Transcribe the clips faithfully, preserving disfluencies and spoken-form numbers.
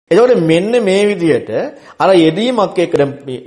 එතකොට මෙන්න මේ විදිහට අර යෙදීමක් එක්ක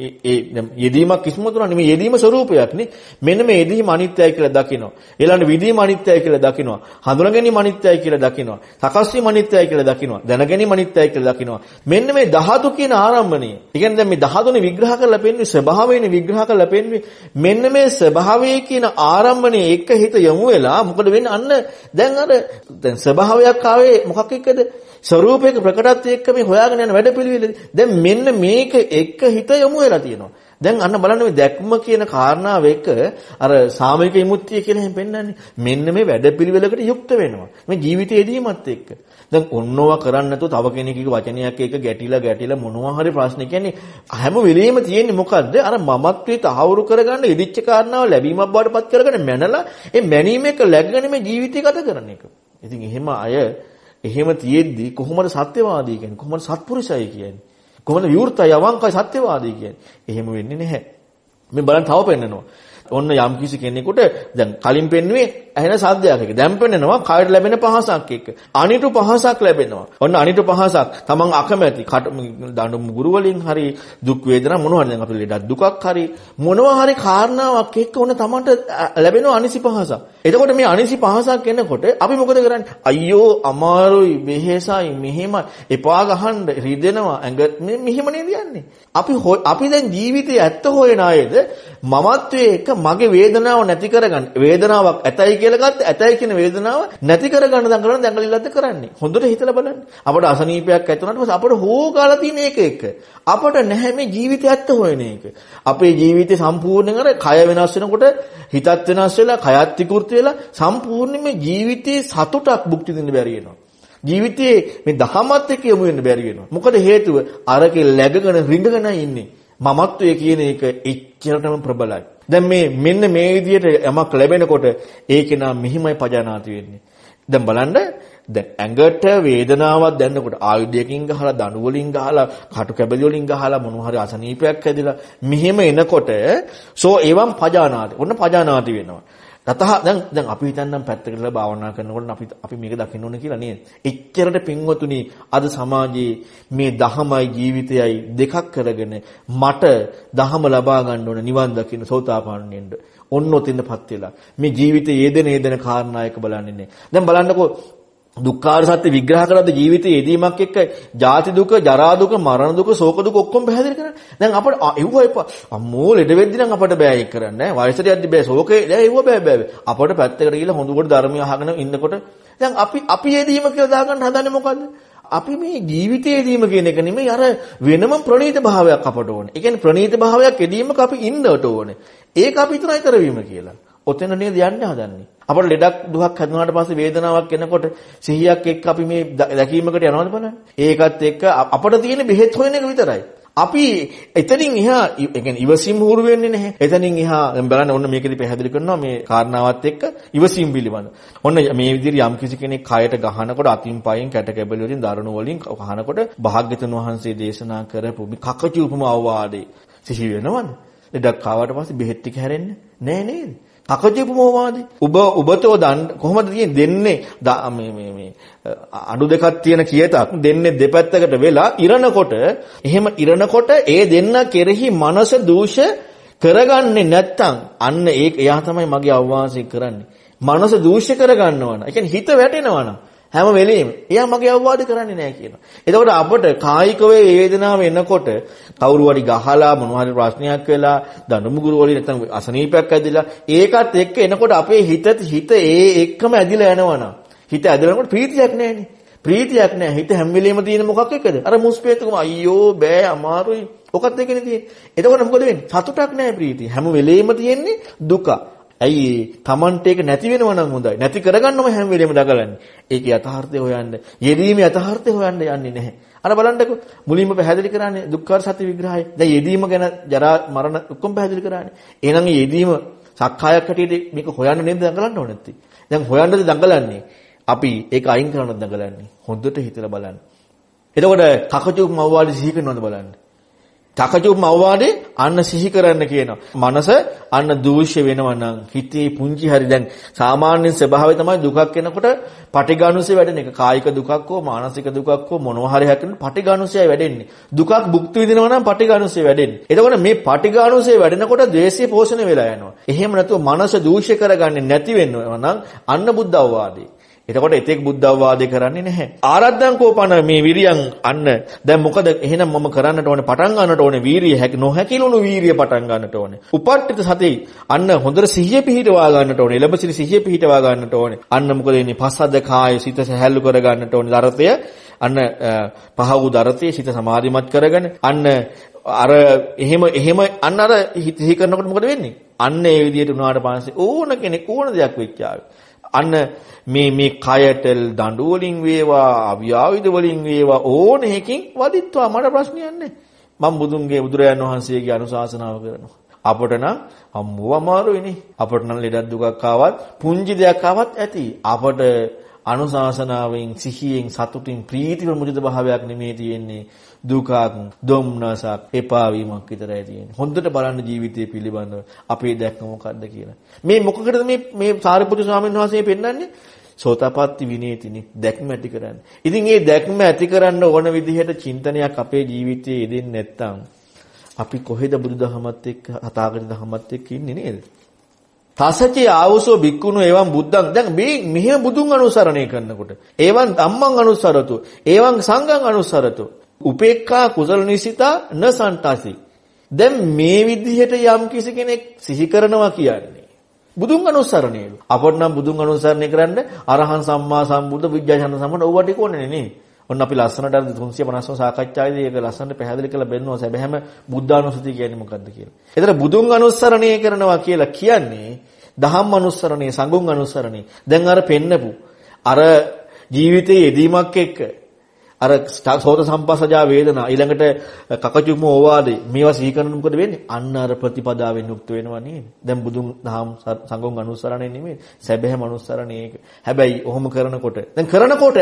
ඒ යෙදීමක් කිසිමතුන නෙමෙයි යෙදීම ස්වરૂපයක් නේ. මෙන්න මේ යෙදීම අනිත්‍යයි කියලා දකිනවා. ඊළඟ විදීම අනිත්‍යයි කියලා දකිනවා. හඳුනා ගැනීම අනිත්‍යයි කියලා දකිනවා. සකස් වීම අනිත්‍යයි කියලා දකිනවා. දැන ගැනීම අනිත්‍යයි කියලා දකිනවා. මෙන්න මේ ධාතු කියන ආරම්භණය. ඒ කියන්නේ දැන් මේ ධාතුනේ විග්‍රහ කරලා පෙන්වන්නේ ස්වභාවයනේ විග්‍රහ කරලා පෙන්වන්නේ. මෙන්න මේ ස්වභාවයේ කියන ආරම්භණය එක හිත යොමු වෙලා මොකද වෙන්නේ? අන්න දැන් අර දැන් ස්වභාවයක් ආවේ මොකක් එක්කද? ස්වરૂපයක ප්‍රකටත්වය එක්ක මේ හොයාගෙන යන වැඩපිළිවෙල. දැන් මෙන්න මේක එක හිත යොමු වෙලා තියෙනවා. දැන් අන්න බලන්න මේ දැක්ම කියන කාරණාව එක අර සාමූහික විමුක්තිය කියලා එහෙම පෙන්නන්නේ. මෙන්න මේ වැඩපිළිවෙලකට යුක්ත වෙනවා. මේ ජීවිතයේදීමත් එක්ක. දැන් ඔන්නෝවා කරන්නේ නැතුව තව කෙනෙකුගේ වචනයක් එක ගැටිලා ගැටිලා මොනවා හරි ප්‍රශ්න කියන්නේ හැම වෙලෙම තියෙන්නේ මොකද්ද? අර මමත්වයේ තහවුරු කරගන්න ඉදිච්ච කාරණාව ලැබීමක් බවට පත් කරගෙන මැනලා ඒ මැනීම එක läගගෙන මේ ජීවිතය ගත කරන එක. ඉතින් එහෙම අය එහෙම තියෙද්දි කොහොමද සත්‍යවාදී කියන්නේ? කොහොමද සත්පුරුෂය කියන්නේ? කොහොමද විවෘතයි අවංකයි සත්‍යවාදී කියන්නේ? එහෙම වෙන්නේ නැහැ. මේ බලන්න තව පෙන්නනවා. ඔන්න යම් කිසි කෙනෙකුට දැන් කලින් පෙන්නුවේ ඇහෙන සද්දයක් එක. දැන් පෙන්නනවා කයට ලැබෙන පහසක් එක්ක. අනිතු පහසක් ලැබෙනවා. ඔන්න අනිතු පහසක් තමන් අකමැති දඬු මුගුරු වලින් හරි දුක් වේදනා මොනවා හරි දැන් අපේ ලෙඩක් දුකක් හරි මොනවා හරි කාරණාවක් එක්ක ඔන්න තමන්ට ලැබෙන අනිසි පහසක්. එතකොට මේ අනිසි පහසක් එනකොට අපි මොකද කරන්නේ? අයියෝ අමාරුයි වෙහෙසයි මෙහෙම එපා ගහන්න රිදෙනවා ඇඟ මේ මෙහෙම නේද යන්නේ. අපි අපි දැන් ජීවිතයේ ඇත්ත හොයන අයද මමත්වයේ එක මගේ වේදනාව නැති කරගන්න. වේදනාවක් ඇතයි කියලා ගත්ත ඇතයි කියන වේදනාව නැති කරගන්න දඟලන දඟලිල්ලක්ද කරන්නේ. හොඳට හිතලා බලන්න. අපට අසනීපයක් ඇති වුණාට පස්සේ අපට හොෝගාලා තියෙන එක එක. අපට නැහැ මේ ජීවිතය ඇත්ත හොයන එක. අපේ ජීවිතේ සම්පූර්ණයෙන් අර කය වෙනස් වෙනකොට හිතත් වෙනස් වෙලා කයත් විකෘති වෙලා සම්පූර්ණයෙන් මේ ජීවිතේ සතුටක් භුක්ති විඳින්න බැරි වෙනවා. ජීවිතේ මේ දහමත් එක්ක යමු වෙන්න බැරි වෙනවා. මොකද හේතුව අරකේ läගගෙන රිංගගෙන ඉන්නේ. මමත්වයේ කියන එක එච්චරටම ප්‍රබලයි. දැන් මේ මෙන්න මේ විදිහට යමක් ලැබෙනකොට ඒකේ නම් මෙහිමයි පජානාති වෙන්නේ. දැන් බලන්න දැන් ඇඟට වේදනාවක් දැනෙනකොට ආයුධයකින් ගහලා දණු වලින් ගහලා කටු කැබලි වලින් ගහලා මොනවා හරි අසනීපයක් හැදිලා මෙහෙම එනකොට සෝ එවම් පජානාති. ඔන්න පජානාති වෙනවා. තතහ දැන් දැන් අපි හිතන්නම් පැත්තකටලා භාවනා කරනකොට අපි අපි මේක දකින්න ඕනේ කියලා නේද? එච්චරට පින්වතුනි අද සමාජයේ මේ දහමයි ජීවිතයයි දෙකක් කරගෙන මට දහම ලබා ගන්න ඕන නිවන් දකින්න සෝතාපන්න වෙන්න. ඔන්න ඔතින්පත් වෙලා මේ ජීවිතයේ යෙදෙන යෙදෙන කාරණා එක බලන්නේ නැහැ. දැන් බලන්නකෝ දුක්ඛාර සත්‍ය විග්‍රහ කරද්ද ජීවිතයේ යෙදීමක් එක්ක ජාති දුක, ජරා දුක, මරණ දුක, ශෝක දුක ඔක්කොම පැහැදිලි කරන්නේ. දැන් අපට එව්ව එපා. අම්මෝ ලෙඩ වෙද්දි නම් අපට බෑ ඒක කරන්න නෑ. වයසට යද්දි බෑ. ශෝකේ නෑ එව්ව බෑ බෑ. අපට පැත්තකට ගිහලා හොඳකොට ධර්මය අහගෙන ඉන්නකොට දැන් අපි අපි යෙදීම කියලා දාගන්න හදන්නේ මොකද්ද? අපි මේ ජීවිතයේ යෙදීම කියන එක නෙමෙයි අර වෙනම ප්‍රණීත භාවයක් අපට ඕනේ. ඒ කියන්නේ ප්‍රණීත භාවයක් යෙදීමක අපි ඉන්නට ඕනේ. ඒක අපි විතරයි කරවීම කියලා. ඔතන නේද යන්න හදන්නේ. අපට ලෙඩක් දුක් හැදුනාට පස්සේ වේදනාවක් එනකොට සිහියක් එක්ක අපි මේ දැකීමකට යනවද බලන්න. ඒකත් එක්ක අපට තියෙන බෙහෙත් හොයන එක විතරයි. අපි එතනින් එහා ඒ කියන්නේ ඉවසීම හුරු වෙන්නේ නැහැ. එතනින් එහා දැන් බලන්න ඔන්න මේකෙදි පැහැදිලි කරනවා මේ කාරණාවත් එක්ක ඉවසීම පිළිබඳ. ඔන්න මේ විදිහට යම් කිසි කෙනෙක් කයට ගහනකොට අතින් පයින් කැට කැබලි වලින් දරුණු වලින් ගහනකොට භාග්‍යතුන් වහන්සේ දේශනා කරපු මේ කකචි උපම අවවාදේ සිහි වෙනවද? ලෙඩක් ආවට පස්සේ බෙහෙත් ටික හැරෙන්නේ නැහැ නේද? අකජීපමෝවාදී ඔබ ඔබතෝ කොහොමද දෙන්නේ මේ මේ මේ අඩු දෙකක් තියෙන කියතක් දෙන්නේ දෙපැත්තකට වෙලා ඉරනකොට එහෙම ඉරනකොට ඒ දෙන්න කෙරෙහි මනස දූෂ කරගන්නේ නැත්තම් අන්න ඒක එයා තමයි මගේ අවවාසය කරන්නේ. මනස දූෂ කරගන්නවා නම් ඒ කියන්නේ හිත වැටෙනවා නම් හැම වෙලෙම එයා මගේ අවවාද කරන්නේ නැහැ කියනවා. එතකොට අපට කායික වේ වේදනාව එනකොට කවුරු හරි ගහලා මොනවා හරි ප්‍රශ්නයක් වෙලා දඬුමුගුරු වලින් නැත්නම් අසනීපයක් ඇදිලා ඒකත් එක්ක එනකොට අපේ හිත හිත ඒ එක්කම ඇදිලා යනවනම් හිත ඇදලනකොට ප්‍රීතියක් නැහැනේ. ප්‍රීතියක් නැහැ. හිත හැම වෙලෙම තියෙන මොකක් එක්කද? අර මුස්පේතකම අයියෝ බෑ අමාරුයි. ඔකත් එක්කනේ තියෙන්නේ. එතකොට මොකද වෙන්නේ? සතුටක් නැහැ ප්‍රීතිය. හැම වෙලෙම තියෙන්නේ දුක. ඇයි Tamante එක නැති වෙනවා නම් හොඳයි. නැති කරගන්නම හැම වෙලෙම දඟලන්නේ. ඒකේ යථාර්ථය හොයන්න, යෙදීමේ යථාර්ථය හොයන්න යන්නේ නැහැ. අර බලන්නකෝ මුලින්ම පැහැදිලි කරන්නේ දුක්ඛාර සත්‍ය විග්‍රහය. දැන් යෙදීම ගැන ජරා මරණ ඔක්කොම පැහැදිලි කරන්නේ. එහෙනම් යෙදීම සක්කායක් හැටියට මේක හොයන්න නේද දඟලන්න ඕනේ නැත්තේ. දැන් හොයන්නද දඟලන්නේ. අපි ඒක අයින් කරන්නද දඟලන්නේ. හොඳට හිතලා බලන්න. එතකොට කකචුක් මව්වාලි සිහි කරනවද බලන්න. තකජුම් අවවාදේ අන්න සිහි කරන්න කියනවා. මනස අන්න දූෂ්‍ය වෙනවා නම් හිතේ පුංචි හරි දැන් සාමාන්‍ය ස්වභාවය තමයි දුකක් එනකොට පටිඝානුසය වැඩෙන එක. කායික දුකක් හෝ මානසික දුකක් හෝ මොනවා හරි හැකෙන පටිඝානුසයයි වැඩෙන්නේ. දුකක් භුක්ති විඳිනවා නම් පටිඝානුසය වැඩෙන්නේ. එතකොට මේ පටිඝානුසය වැඩෙනකොට ද්වේෂය පෝෂණය වෙලා යනවා. එහෙම නැතුව මනස දූෂ්‍ය කරගන්නේ නැති වෙනවා නම් අන්න බුද්ධ අවවාදේ. එතකොට එතෙක් බුද්ධ අවවාදේ කරන්නේ නැහැ. ආරද්ධං කෝපන මේ විරියන් අන්න දැන් මොකද එහෙනම් මම කරන්නට ඕනේ පටන් ගන්නට ඕනේ වීරිය හැකි නොහැකිලුණු වීරිය පටන් ගන්නට ඕනේ. උපට්ඨිත සති අන්න හොඳට සිහිය පිහිටවා ගන්නට ඕනේ. එළඹසිරි සිහිය පිහිටවා ගන්නට ඕනේ. අන්න මොකද වෙන්නේ? පස්සද්ද කාය සිත සැහැල්ලු කර ගන්නට ඕනේ. දරතය අන්න පහ වූ දරතේ සිත සමාධිමත් කරගෙන අන්න අර එහෙම එහෙම අන්න අර සිහි කරනකොට මොකද වෙන්නේ? අන්න ඒ විදිහට උනාට පස්සේ ඕන කෙනෙක් ඕන දෙයක් වෙච්චාවේ. අන්න මේ මේ කයට දඬු වලින් වේවා අවියාවිද වලින් වේවා ඕන එකකින් වදිත්වා මට ප්‍රශ්නයක් නැහැ. මම බුදුන්ගේ බුදුරයන් වහන්සේගේ අනුශාසනාව කරනවා. අපට නම් අම්මෝ අමාරුයිනේ. අපට නම් ලෙඩක් දුකක් ආවත් පුංචි දෙයක් ආවත් ඇති. අපට අනුශාසනාවෙන් සිහියෙන් සතුටින් ප්‍රීති ප්‍රමුදිත භාවයක් නෙමෙයි තියෙන්නේ. දුකක්, දුම්නසක්, එපා වීමක් විතරයි තියෙන්නේ. හොඳට බලන්න ජීවිතය පිළිබඳව අපේ දැක්ම මොකක්ද කියලා. මේ මොකකටද මේ මේ සාරිපුත්‍ර ස්වාමීන් වහන්සේ පෙන්නන්නේ? සෝතාපට්ටි විනේතිනි දැක්ම ඇති කරන්න. ඉතින් මේ දැක්ම ඇති කරන්න ඕන විදිහට චින්තනයක් අපේ ජීවිතයේ යෙදෙන්නේ නැත්නම් අපි කොහෙද බුදුදහමත් එක්ක හතාගත දහමත් එක්ක ඉන්නේ නේද? තසචේ ආවසෝ බික්කුණු එවං බුද්ධං දැන් මේ මෙහෙම බුදුන් අනුසරණය කරනකොට එවං ධම්මං අනුසරතු එවං සංඝං අනුසරතු උපේක්ඛා කුසල නිසිතා නසන්තාසි. දැන් මේ විදිහට යම් කිසි කෙනෙක් සිහි කරනවා කියන්නේ බුදුන් අනුසරණයලු. අපට නම් බුදුන් අනුසරණය කරන්න අරහං සම්මා සම්බුද්ධ විද්‍යාචන්ද සම්මත ඕවා ටික ඕනේ නේ. ඔන්න අපි ලස්සනට අර තුන්සිය පනස් සාකච්ඡාවේදී ඒක ලස්සනට පැහැදිලි කරලා බෙන්නවා සැබෑම බුද්ධානුස්සතිය කියන්නේ මොකක්ද කියලා. ඒතර බුදුන් අනුස්සරණය කරනවා කියලා කියන්නේ දහම් අනුස්සරණේ, සංඝුන් අනුස්සරණේ. දැන් අර පෙන්නපු අර ජීවිතයේ යෙදීමක් එක්ක අර සෝත සම්පස්සජා වේදනා ඊළඟට කකචුම ඕවාදේ මේවා සිහි කරනකොට මොකද වෙන්නේ? අන්න අර ප්‍රතිපදාවෙන් යුක්ත වෙනවා නේද? දැන් බුදුන් දහම් සංඝුන් අනුස්සරණේ නෙමෙයි සැබෑම අනුස්සරණේ ඒක. හැබැයි ඔහොම කරනකොට දැන් කරනකොට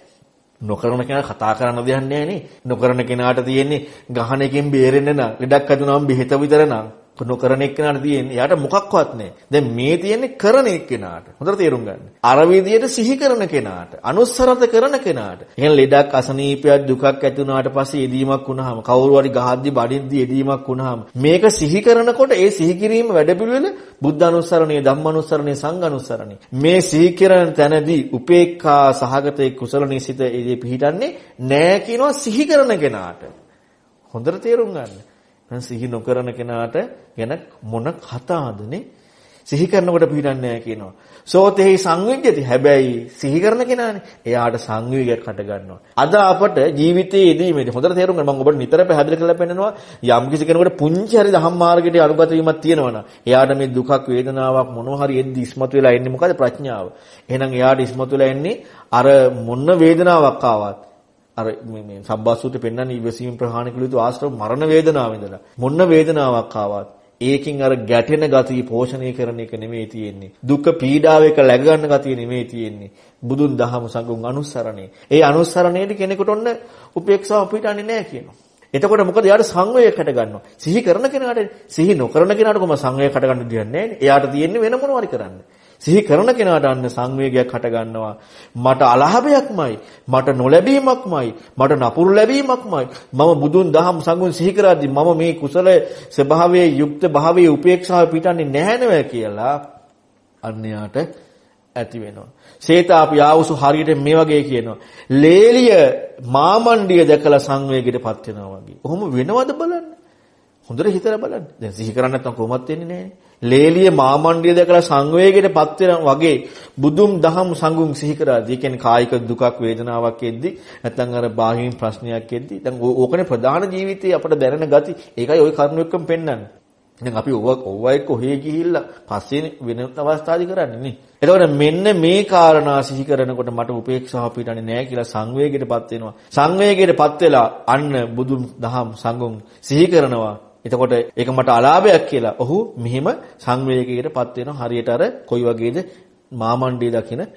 නොකරන කෙනා කතා කරන්න දෙයක් නැහැ නේ. නොකරන කෙනාට තියෙන්නේ ගහන එකෙන් බේරෙන්න නම් ලෙඩක් ඇතුණාම බෙහෙත විතර නම් නොකරන එක්කෙනාට තියෙන්නේ යාට මොකක්වත් නැහැ. දැන් මේ තියෙන්නේ කරන එක්කෙනාට. හොඳට තේරුම් ගන්න. අර විදියට සිහි කරන කෙනාට, අනුස්සරත කරන කෙනාට. එහෙනම් ලෙඩක් අසනීපයක් දුකක් ඇති වුණාට පස්සේ යෙදීමක් වුණාම කවුරු හරි ගහද්දි බඩින්දි යෙදීමක් වුණාම මේක සිහි කරනකොට ඒ සිහි කිරීම වැඩපිළිවෙල බුද්ධ අනුස්සරණය, ධම්ම අනුස්සරණය, සංඝ අනුස්සරණය. මේ සිහි කරන තැනදී උපේක්ඛා සහගතේ කුසල නිසිත ඒ පිහිටන්නේ නැහැ කියනවා සිහි කරන කෙනාට. හොඳට තේරුම් ගන්න. සිහි නොකරන කෙනාට ගැන මොන කතාවදනේ? සිහි කරනකොට පිළිගන්නේ නැහැ කියනවා. සෝතේහි සංවිජ්ජති. හැබැයි සිහි කරන කෙනානේ එයාට සංවේගයක් හට ගන්නවා. අද අපට ජීවිතයේ යෙදීමේදී හොඳට තේරුම් ගන්න මම ඔබට නිතර පැහැදිලි කරලා පෙන්නනවා යම් කිසි කෙනෙකුට පුංචි හරි දහම් මාර්ගයට අනුගත වීමක් තියෙනවනම් එයාට මේ දුකක් වේදනාවක් මොනවා හරි එද්දි ඉස්මතු වෙලා එන්නේ මොකද? ප්‍රඥාව. එහෙනම් එයාට ඉස්මතු වෙලා එන්නේ අර මොන වේදනාවක් ආවත් අර මේ මේ සබ්බාසූත්‍රෙ පෙන්නන්නේ ඉවසීම ප්‍රහාණය කළ යුතු ආශ්‍රව මරණ වේදනාව ඉඳලා මොන වේදනාවක් ආවත් ඒකින් අර ගැටෙන ගතිය පෝෂණය කරන එක නෙමෙයි තියෙන්නේ. දුක පීඩාව එක läග ගන්න ගතිය නෙමෙයි තියෙන්නේ. බුදුන් දහම සංඝුන් අනුස්සරණේ. ඒ අනුස්සරණයේදී කෙනෙකුට ඔන්න උපේක්ෂාව පිටන්නේ නැහැ කියනවා. එතකොට මොකද? යාට සංවේගයක් හට ගන්නවා. සිහි කරන කෙනාට සිහි නොකරන කෙනාට කොහොම සංවේගයක් හට ගන්න දෙයක් නැහැ නේ. එයාට තියෙන්නේ වෙන මොනවාරි කරන්න. සිහි කරන කෙනාට අන්න සංවේගයක් හට ගන්නවා. මට අලහබයක්මයි, මට නොලැබීමක්මයි, මට නපුරු ලැබීමක්මයි. මම බුදුන් දහම් සංඝුන් සිහි කරද්දී මම මේ කුසල ස්වභාවයේ යුක්ත භාවයේ උපේක්ෂාව පිටන්නේ නැහැ නෑ කියලා අන්‍යයාට ඇති වෙනවා. සේතාපි ආවුසු හරියට මේ වගේ කියනවා. ලේලිය මාමණ්ඩිය දැකලා සංවේගයටපත් වෙනවා වගේ. කොහොම වෙනවද බලන්න. හොඳට හිතලා බලන්න. දැන් සිහි කරන්නේ නැත්නම් කොහොමවත් වෙන්නේ නැහැ. ලේලිය මාමණ්ඩිය දැකලා සංවේගයටපත් වෙනවා වගේ බුදුන් දහම් සංඝුන් සිහි කරාදී. ඒ කියන්නේ කායික දුකක් වේදනාවක් එද්දි නැත්නම් අර බාහිරින් ප්‍රශ්නයක් එද්දි දැන් ඕකනේ ප්‍රධාන ජීවිතයේ අපිට දැනෙන ගති. ඒකයි ওই කරුණු එක්කම පෙන්වන්නේ. දැන් අපි ඔව ඔවයි කොහේ ගිහිල්ලා පස්සේ වෙන අවස්ථාදි කරන්නේ නේ. එතකොට මෙන්න මේ කාරණා සිහි කරනකොට මට උපේක්ෂාව පිටන්නේ නැහැ කියලා සංවේගයටපත් වෙනවා. සංවේගයටපත් වෙලා අන්න බුදුන් දහම් සංඝුන් සිහි කරනවා. එතකොට ඒක මට අලාභයක් කියලා. ඔහු මෙහිම සංවේගයකටපත් වෙනවා. හරියට අර කොයි වගේද මාමණ්ඩිය දකින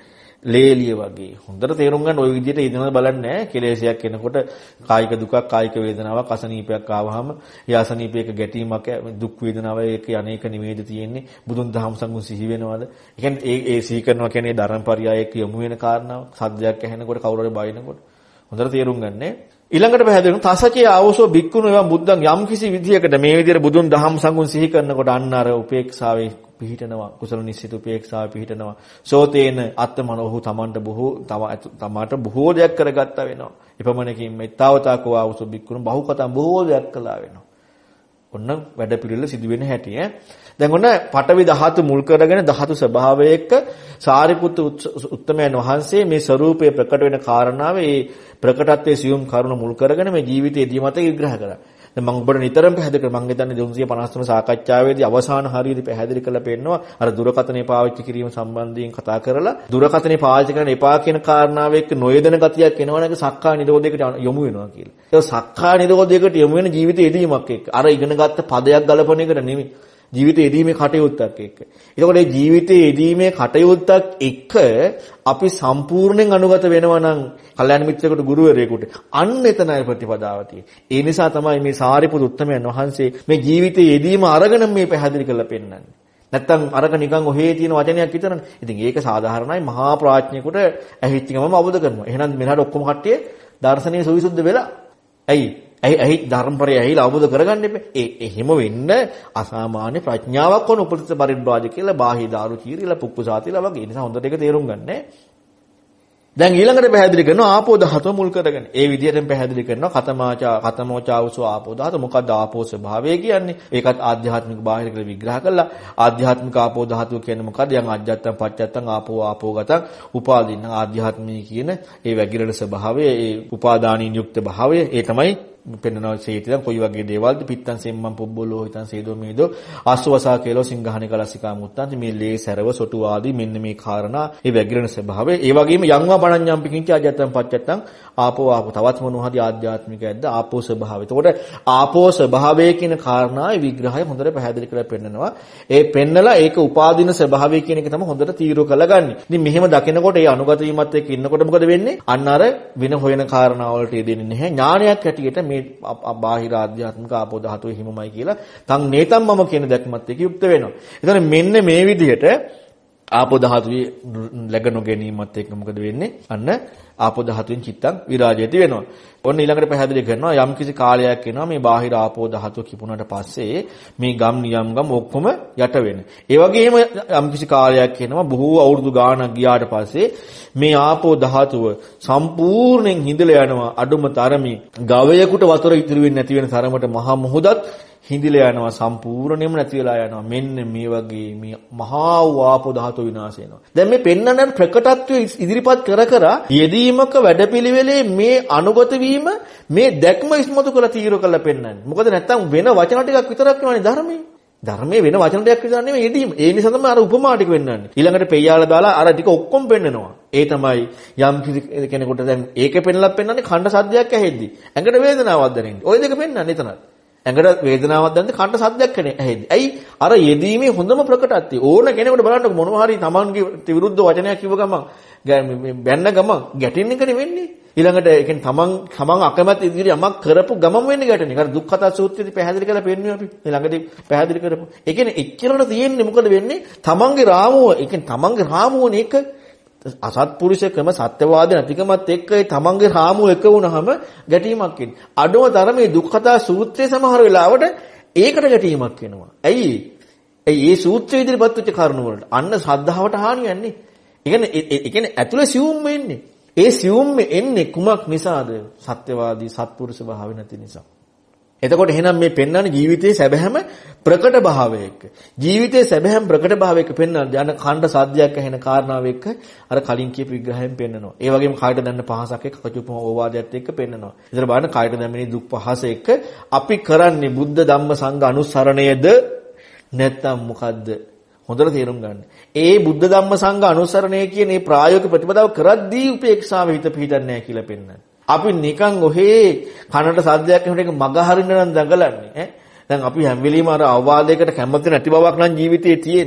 ලේලිය වගේ. හොඳට තේරුම් ගන්න ওই විදිහට ඉදනද බලන්නේ නැහැ. කෙලෙසයක් එනකොට කායික දුකක්, කායික වේදනාවක්, අසනීපයක් ආවහම ඒ අසනීපයක ගැටීමක්, දුක් වේදනාව ඒක අනේක නිවේද තියෙන්නේ. බුදුන් දහම් සංගුණ සිහි වෙනවද? ඒ කියන්නේ ඒ ඒ සිහි කරනවා කියන්නේ ධර්මපරියායක යොමු වෙන කාරණාව. සද්දයක් ඇහෙනකොට කවුරු හරි බයිනකොට හොඳට තේරුම් ගන්න. ඊළඟට පැහැදිලි වෙනවා තසචේ ආවසෝ බික්කුණු එවම් බුද්ධං යම් කිසි විදියකට මේ විදියට බුදුන් දහම් සංගුණ සිහි කරනකොට අන්න අර උපේක්ෂාවේ පිහිටනවා, කුසල නිස්සිත උපේක්ෂාවේ පිහිටනවා. සෝතේන අත්තමනෝහු තමන්ට බොහෝ තමාට බොහෝ දෙයක් කරගත්තා වෙනවා. එපමණකින් මෙත්තාවතාකෝ ආවසෝ බික්කුණු බහුකතම් බොහෝ දෙයක් කළා වෙනවා. ඔන්න වැඩ පිළිවෙල සිදු වෙන හැටි ඈ. දැන් ඔන්න පඨවි ධාතු මුල් කරගෙන ධාතු ස්වභාවය එක්ක සාරිපුත්ත උත්තමයන් වහන්සේ මේ ස්වરૂපය ප්‍රකට වෙන කාරණාව ඒ ප්‍රකටත්වයේ සියුම් කරුණ මුල් කරගෙන මේ ජීවිතයේදී මත විග්‍රහ කරා. දැන් මම ඔබට නිතරම පැහැදිලි කරා මම හිතන්නේ දෙතුන්සිය පනස් තුන සාකච්ඡාවේදී අවසාන හරියදී පැහැදිලි කරලා පෙන්නනවා අර දුරකථනය පාවිච්චි කිරීම සම්බන්ධයෙන් කතා කරලා දුරකථනය පාවිච්චි කරන්න එපා කියන කාරණාව එක්ක නොයදෙන ගතියක් එනවනක සක්කා නිරෝධයකට යොමු වෙනවා කියලා. ඒක සක්කා නිරෝධයකට යොමු වෙන ජීවිතයේ යෙදීමක් එක්ක. අර ඉගෙන ගත්ත පදයක් ගලපන එකට නෙමෙයි. ජීවිතයේ යෙදීමේ කටයුත්තක් එක්ක. එතකොට මේ ජීවිතයේ යෙදීමේ කටයුත්තක් එක්ක අපි සම්පූර්ණයෙන් අනුගත වෙනවා නම් කල්යාණ මිත්‍රයෙකුට ගුරුවරයෙකුට අන්න එතනයි ප්‍රතිපදාව තියෙන්නේ. ඒ නිසා තමයි මේ සාරිපුත් උත්තමයන් වහන්සේ මේ ජීවිතයේ යෙදීම අරගෙන මේ පැහැදිලි කරලා පෙන්නන්නේ. නැත්තම් අරක නිකන් ඔහේ තියෙන වචනයක් විතරනේ. ඉතින් ඒක සාධාරණයි මහා ප්‍රඥයෙකුට ඇහිච්ච ගමම අවබෝධ කරනවා. එහෙනම් මෙලහට ඔක්කොම කට්ටිය දර්ශනීය සවිසුද්ධ වෙලා. ඇයි? ඇයි ඇයි ධර්මපරය ඇහිලා අවබෝධ කරගන්න එපා. ඒ එහෙම වෙන්න අසාමාන්‍ය ප්‍රඥාවක් වුණ උපතිත පරිබ්‍රාජ කියලා බාහි දාරු කීරිලා පුක්කුසාතිලා වගේ. ඒ නිසා හොඳට ඒක තේරුම් ගන්න. දැන් ඊළඟට පැහැදිලි කරනවා ආපෝ ධාතුව මුල් කරගෙන. ඒ විදිහටම පැහැදිලි කරනවා කතමාචා කතමෝචාවසෝ ආපෝ ධාතුව. මොකක්ද ආපෝ ස්වභාවය කියන්නේ? ඒකත් ආධ්‍යාත්මික බාහිර කියලා විග්‍රහ කළා. ආධ්‍යාත්මික ආපෝ ධාතුව කියන්නේ මොකක්ද? යම් අජ්ජත්තම් පච්චත්තම් ආපෝ ආපෝ ගතං උපාදින්න ආධ්‍යාත්මික කියන ඒ වැగిරෙන ස්වභාවය, ඒ උපාදානින් යුක්ත භාවය, ඒ තමයි පෙන්වනවා සේතිදන් කොයි වගේ දේවල්ද පිත්තන් සෙම්මන් පොබ්බලෝ හිතන් සේදෝ මේදෝ ආස්වසා කියලා සිංහානේ කලසිකා මුත්තන් මේ ලේ සරව සොටු ආදී මෙන්න මේ කාරණා ඒ වැగిරෙන ස්වභාවය ඒ වගේම යම්වා පණඤ්ඤම් පිකින්ච ආජත්තම් පච්චත්තම් ආපෝ ආපෝ තවත් මොනවද ආධ්‍යාත්මිකයක්ද ආපෝ ස්වභාවය. එතකොට ආපෝ ස්වභාවය කියන කාරණාවේ විග්‍රහය හොඳට පැහැදිලි කරලා පෙන්නනවා. ඒ පෙන්නලා ඒක උපාදින ස්වභාවය කියන එක තමයි හොඳට තීරෝ කරලාගන්නේ. ඉතින් මෙහෙම දකිනකොට ඒ අනුගත වීමත් එක්ක ඉන්නකොට මොකද වෙන්නේ? අන්න අර වින හොයන කාරණා වලට යෙදෙන්නේ නැහැ. ඥානයක් හැටියට මේ බාහිර ආධ්‍යාත්මික ආපෝ ධාතුවේ හිමමයි කියලා තන් නේතම් මම කියන දැක්මත් එක්ක යුක්ත වෙනවා. එතන මෙන්න මේ විදිහට ආපෝ ධාතුවේ läග නොගැනීමත් එක්ක මොකද වෙන්නේ? අන්න ආපෝ ධාතුවෙන් චිත්තං විරාජයති වෙනවා. ඔන්න ඊළඟට පැහැදිලි කරනවා යම් කිසි කාලයක් එනවා මේ බාහිර ආපෝ ධාතුව කිපුණාට පස්සේ මේ ගම් නියම් ගම් ඔක්කොම යට වෙන. ඒ වගේම යම් කිසි කාලයක් එනවා බොහෝ අවුරුදු ගාණක් ගියාට පස්සේ මේ ආපෝ ධාතුව සම්පූර්ණයෙන් හිඳලා යනවා. අඩුම තරමේ ගවයෙකුට වතුර ඉතුරු වෙන්නේ නැති වෙන තරමට මහා මොහොතත් හිඳිලා යනවා, සම්පූර්ණයෙන්ම නැති වෙලා යනවා. මෙන්න මේ වගේ මේ මහා ආපෝ ධාතුව විනාශ වෙනවා. දැන් මේ පෙන්නන ප්‍රකටත්වය ඉදිරිපත් කර කර යෙදීමක වැඩපිළිවෙලේ මේ අනුගත වීම මේ දැක්ම ඉස්මතු කරලා තීර කරලා පෙන්නන්නේ. මොකද නැත්තම් වෙන වචන ටිකක් විතරක් නෙවෙයි ධර්මයේ. ධර්මයේ වෙන වචන ටිකක් විතර නෙවෙයි යෙදීම. ඒ නිසා තමයි අර උපමා ටික වෙන්නන්නේ. ඊළඟට පෙయ్యාලා දාලා අර ටික ඔක්කොම පෙන්නනවා. ඒ තමයි යම් කෙනෙකුට දැන් ඒකේ පෙන්නලක් පෙන්නන්නේ ඛණ්ඩ සද්දයක් ඇහෙද්දි. ඇඟට වේදනාවක් දැනෙන්නේ. ওই දෙක පෙන්නන්නේ එතනත්. ඇඟට වේදනාවක් දැනෙද්දි ඛණ්ඩ සද්දයක් ඇහෙද්දි. ඇයි? අර යෙදීමේ හොඳම ප්‍රකටත්වය. ඕන කෙනෙකුට බලන්න මොනවා හරි තමන්ගේ විරුද්ධ වචනයක් කිව්ව ගමන් බැන්න ගමන් ගැටෙන්න එකනේ වෙන්නේ. ඊළඟට ඒ කියන්නේ තමන් තමන් අකමැති ඉදිරිය යමක් කරපු ගමන් වෙන්නේ ගැටෙන්නේ. අර දුක්ඛතා සූත්‍රයේදී පැහැදිලි කරලා පෙන්වන්නේ අපි. ඊළඟදී පැහැදිලි කරපු. ඒ කියන්නේ එච්චරට තියෙන්නේ මොකද වෙන්නේ? තමන්ගේ රාමුව, ඒ කියන්නේ තමන්ගේ රාමුවනේ එක අසත්පුරුෂකම සත්‍යවාදී නැතිකමත් එක්ක ඒ තමන්ගේ රාමුව එක වුණාම ගැටීමක් එන්නේ. අඩුම තරමේ දුක්ඛතා සූත්‍රයේ සමහර වෙලාවට ඒකට ගැටීමක් එනවා. ඇයි? ඒ ඒ සූත්‍රය ඉදිරිපත් වෙච්ච කරුණ වලට අන්න ශ්‍රද්ධාවට හානියක් නේ. ඒ කියන්නේ ඒ කියන්නේ ඇතුලේ සියුම් වෙන්නේ. ඒ සියුම් එන්නේ කුමක් නිසාද? සත්‍යවාදී සත්පුරුෂ භාවය නැති නිසා. එතකොට එහෙනම් මේ පෙන්වන්නේ ජීවිතයේ සැබෑම ප්‍රකට භාවයක. ජීවිතයේ සැබෑම ප්‍රකට භාවයක පෙන්වන යන ඛණ්ඩ සාධ්‍යයක් ඇහෙන කාරණාව එක්ක අර කලින් කියපු විග්‍රහයෙන් පෙන්වනවා. ඒ වගේම කායට දැනෙන පහසක් එක්ක කචුපම ඕවාදයට එක්ක පෙන්වනවා. ඉතින් බලන්න කායට දැනෙන දුක් පහස එක්ක අපි කරන්නේ බුද්ධ ධම්ම සංඝ අනුසරණයද නැත්නම් මොකද්ද? හොඳට තේරුම් ගන්න. ඒ බුද්ධ ධම්ම සංඝ අනුසරණය කියන මේ ප්‍රායෝගික ප්‍රතිපදාව කරද්දී උපේක්ෂාව හිත පිහිටන්නේ නැහැ කියලා පෙන්වනවා. අපි නිකන් ඔහේ කනට සද්දයක් ඇහෙන එක මග හරින්න නම් දඟලන්නේ ඈ. දැන් අපි හැම වෙලෙම අර අවවාදයකට කැමති නැති බවක් නම් ජීවිතේ තියෙන්නේ.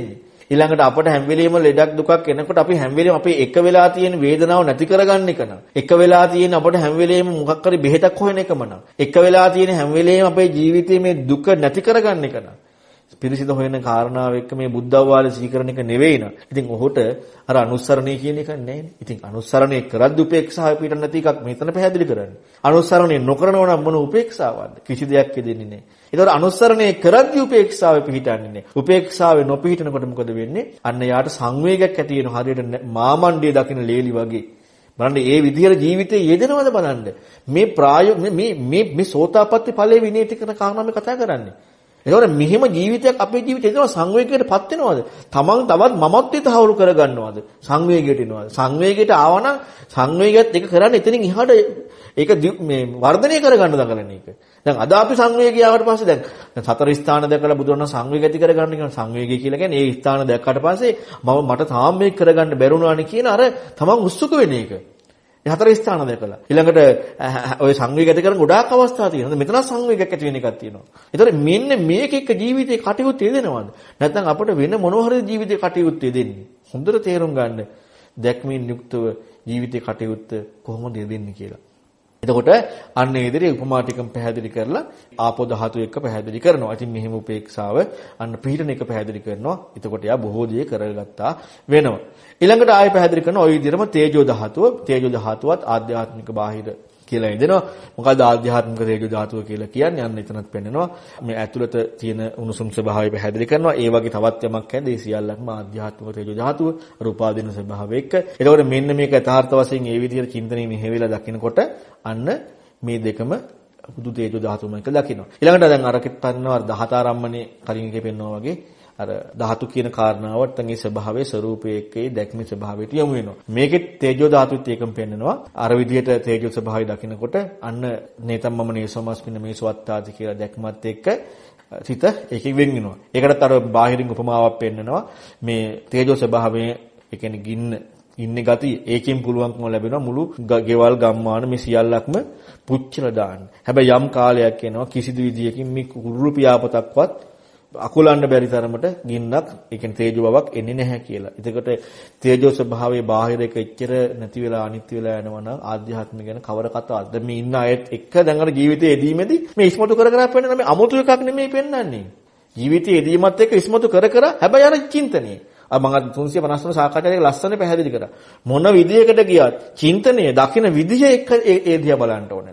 ඊළඟට අපට හැම වෙලෙම ලෙඩක් දුකක් එනකොට අපි හැම වෙලෙම අපේ එක වෙලා තියෙන වේදනාව නැති කරගන්න එක නම් එක වෙලා තියෙන අපට හැම වෙලෙම මොකක් හරි බෙහෙතක් හොයන එකම නම් එක වෙලා තියෙන හැම වෙලෙම අපේ ජීවිතයේ මේ දුක නැති කරගන්න එක නම් පිරිසිදු හොයන කාරණාව එක්ක මේ බුද්ධවවාද සීකරණ එක නෙවෙයි නා. ඉතින් ඔහුට අර අනුස්සරණය කියන එක නැහැ. ඉතින් අනුස්සරණය කරද්දී උපේක්ෂාව පිටින් නැති එකක් මෙතන පැහැදිලි කරන්නේ. අනුස්සරණය නොකරනවා නම් මොන උපේක්ෂාවක්ද? කිසි දෙයක් දෙන්නේ නැහැ. ඒතකොට අනුස්සරණය කරද්දී උපේක්ෂාව පිටින්නේ නැහැ. උපේක්ෂාවේ නොපිටිනකොට මොකද වෙන්නේ? අන්න යාට සංවේගයක් ඇති වෙනවා. හරියට මාමණ්ඩිය දකින්න ලේලි වගේ. බලන්න මේ විදිහට ජීවිතේ යෙදෙනවද බලන්න. මේ ප්‍රායෝ මේ මේ මේ සෝතාපට්ටි ඵලයේ විනීති කරන කාරණා මේ කතා කරන්නේ. ඒතකොට මෙහිම ජීවිතයක් අපේ ජීවිතේ එනවා සංවේගයකටපත් වෙනවද? තමන් තවත් මමත්වයට තහවුරු කරගන්නවද? සංවේගයට එනවද? සංවේගයට ආවනම් සංවේගයත් එක කරන්නේ එතනින් එහාට ඒක මේ වර්ධනය කරගන්න දඟලන එක. දැන් අද අපි සංවේගය ආවට පස්සේ දැන් සතර ස්ථාන දැකලා බුදුරණන් සංවේගය ඇති කරගන්න කියන සංවේගය කියලා කියන්නේ ඒ ස්ථාන දැක්කට පස්සේ මම මට තාම මේක කරගන්න බැරුණානේ කියන අර තමන් උත්සුක වෙන එක. හතර ස්ථාන දැකලා. ඊළඟට ඔය සංවේග ඇති කරන ගොඩාක් අවස්ථා තියෙනවා. මෙතන සංවේගයක් ඇති වෙන එකක් තියෙනවා. ඒතර මෙන්න මේක එක්ක ජීවිතේ කටයුතු යෙදෙනවද? නැත්නම් අපිට වෙන මොනවා හරි ජීවිතේ කටයුතු යෙදෙන්නේ. හොඳට තේරුම් ගන්න දැක්මෙන් යුක්තව ජීවිතේ කටයුත්ත කොහොමද යෙදෙන්නේ කියලා. එතකොට අන්න ඒ විදිහේ උපමා ටිකම පැහැදිලි කරලා ආපෝ ධාතු එක්ක පැහැදිලි කරනවා. ඉතින් මෙහිම උපේක්ෂාව අන්න පිළිටන එක පැහැදිලි කරනවා. එතකොට යා බොහෝ දේ කරගත්තා වෙනවා. ඊළඟට ආයෙ පැහැදිලි කරනවා ওই විදිහම තේජෝ ධාතුව. තේජෝ ධාතුවත් ආධ්‍යාත්මික බාහිර කියලා ඉදෙනවා. මොකද ආධ්‍යාත්මික තේජෝ ධාතුව කියලා කියන්නේ අන්න එතනත් පෙන්නනවා. මේ ඇතුළත තියෙන උණුසුම් ස්වභාවය පැහැදිලි කරනවා. ඒ වගේ තවත් යමක් ඇද්ද ඒ සියල්ලක්ම ආධ්‍යාත්මික තේජෝ ධාතුව රූපාදීන ස්වභාවය එක්ක. එතකොට මෙන්න මේක යථාර්ථ වශයෙන් ඒ විදිහට චින්තනයේ මෙහෙවිලා දකිනකොට අන්න මේ දෙකම බුදු තේජෝ ධාතුවම එක දකිනවා. ඊළඟට දැන් අරකිට පන්නනවා දහතරම්මනේ කලින් එකේ පෙන්නවා වගේ අර ධාතු කියන කාරණාවට තංගේ ස්වභාවයේ ස්වરૂපයේ එක්කේ දැක්මේ ස්වභාවයට යොමු වෙනවා. මේකෙත් තේජෝ ධාතුත් ඒකම පෙන්නනවා. අර විදිහට තේජෝ ස්වභාවය දකිනකොට අන්න නේතම්මම නේසෝමස්මින මේසවත්තාති කියලා දැක්මත් එක්ක සිත ඒකෙන් වෙන් වෙනවා. ඒකටත් අර බාහිරින් උපමාවක් පෙන්නනවා. මේ තේජෝ ස්වභාවයේ ඒ කියන්නේ ගින්න ඉන්නේ ගතිය ඒකෙන් පුළුවන්කම ලැබෙනවා මුළු ගෙවල් ගම්මාන මේ සියල්ලක්ම පුච්චලා දාන්න. හැබැයි යම් කාලයක් එනවා කිසිදු විදියකින් මේ කුරුළු පියාපතක්වත් අකුලන්න බැරි තරමට ගින්නක් ඒ කියන්නේ තේජෝ බවක් එන්නේ නැහැ කියලා. එතකොට තේජෝ ස්වභාවයේ බාහිර එක එච්චර නැති වෙලා අනිත්‍ය වෙලා යනවා නම් ආධ්‍යාත්මික ගැන කවර කතාවක්ද? මේ ඉන්න අයත් එක්ක දැන් අර ජීවිතයේ යෙදීමේදී මේ ඉස්මතු කර කර පෙන්නන මේ අමුතු එකක් නෙමෙයි පෙන්වන්නේ. ජීවිතයේ යෙදීමත් එක්ක ඉස්මතු කර කර හැබැයි අර චින්තනයේ අර මම තුන්සිය පනස් තුන සාකච්ඡාවේ ලස්සන පැහැදිලි කරා. මොන විදියකට ගියත් චින්තනයේ දකින විදිය එක්ක ඒ දිහා බලන්න ඕනේ.